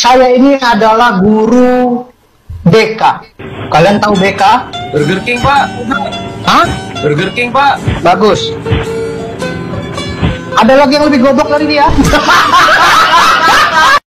Saya ini adalah guru BK. Kalian tahu BK? Burger King, Pak. Hah? Burger King, Pak. Bagus. Ada lagi yang lebih goblok dari dia.